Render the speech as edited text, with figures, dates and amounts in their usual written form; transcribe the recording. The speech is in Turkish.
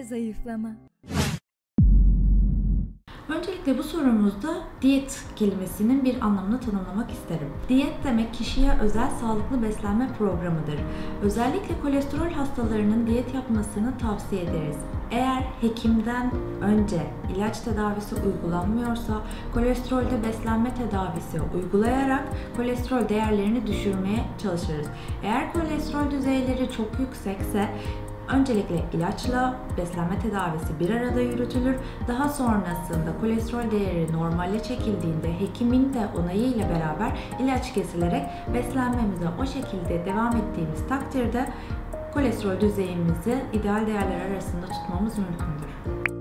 ve zayıflama. Öncelikle bu sorumuzda diyet kelimesinin bir anlamını tanımlamak isterim. Diyet demek kişiye özel sağlıklı beslenme programıdır. Özellikle kolesterol hastalarının diyet yapmasını tavsiye ederiz. Eğer hekimden önce ilaç tedavisi uygulanmıyorsa kolesterolde beslenme tedavisi uygulayarak kolesterol değerlerini düşürmeye çalışırız. Eğer kolesterol düzeyleri çok yüksekse öncelikle ilaçla beslenme tedavisi bir arada yürütülür. Daha sonrasında kolesterol değeri normale çekildiğinde hekimin de onayıyla beraber ilaç kesilerek beslenmemize o şekilde devam ettiğimiz takdirde kolesterol düzeyimizi ideal değerler arasında tutmamız mümkündür.